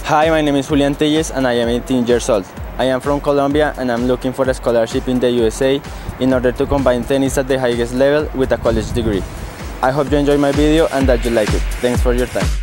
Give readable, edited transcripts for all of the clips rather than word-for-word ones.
Hi, my name is Julian Telles and I am 18 years old. I am from Colombia and I'm looking for a scholarship in the USA in order to combine tennis at the highest level with a college degree. I hope you enjoy my video and that you like it. Thanks for your time.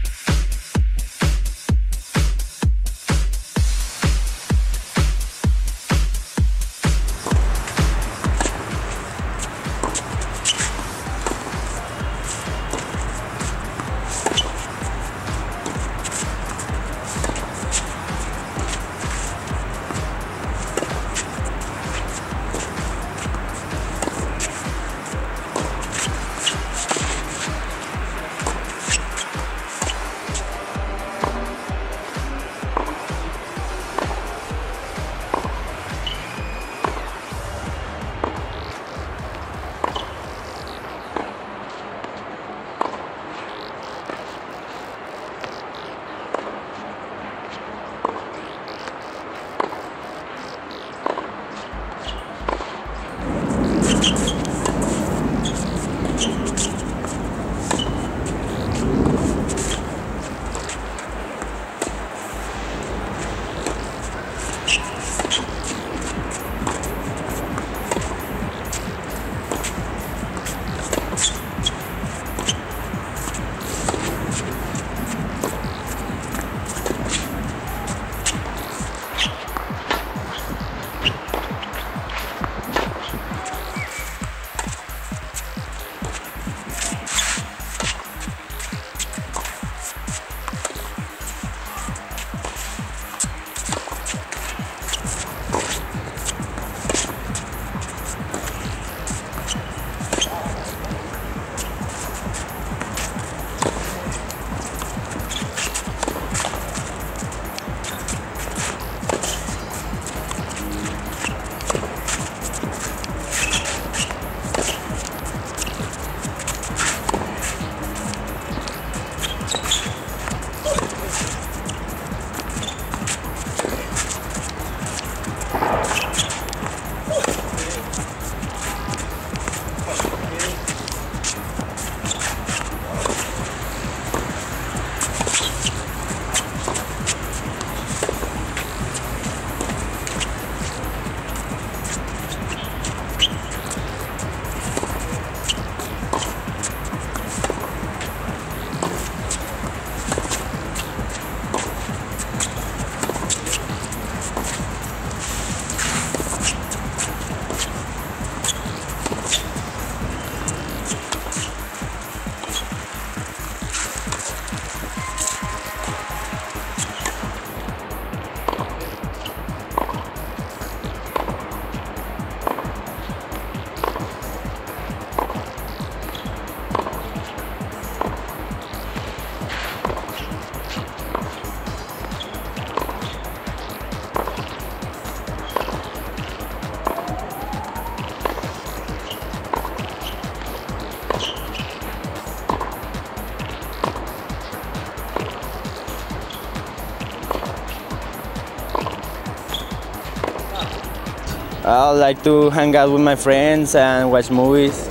I like to hang out with my friends and watch movies.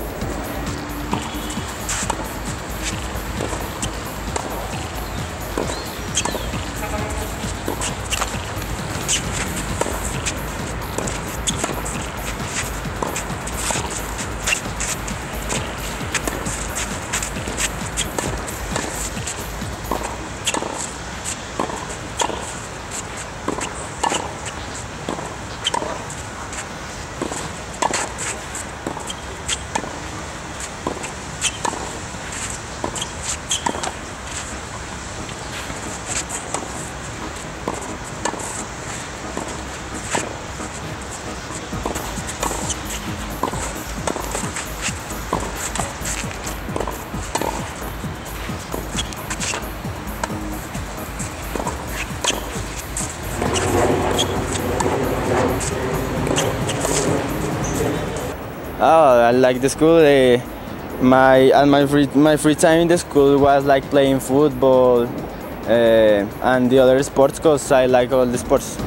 Oh, I like the school. My free time in the school was like playing football and the other sports because I like all the sports.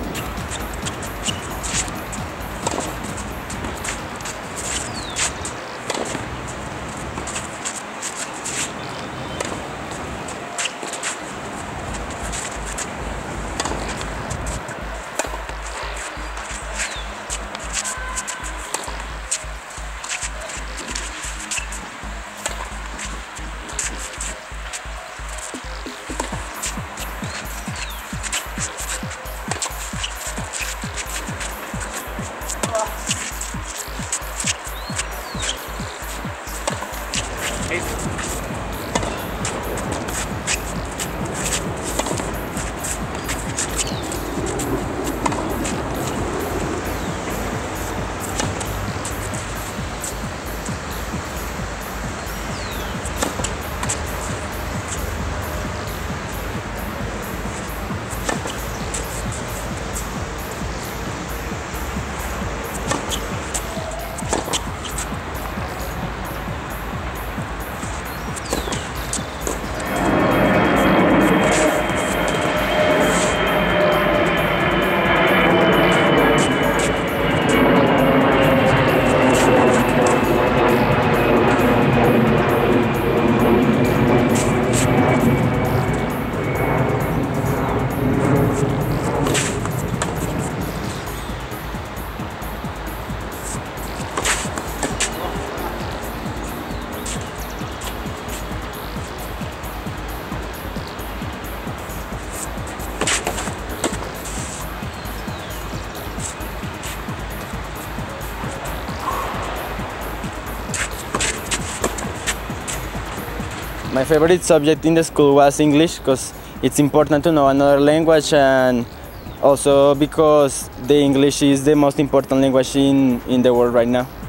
My favorite subject in the school was English because it's important to know another language, and also because the English is the most important language in the world right now.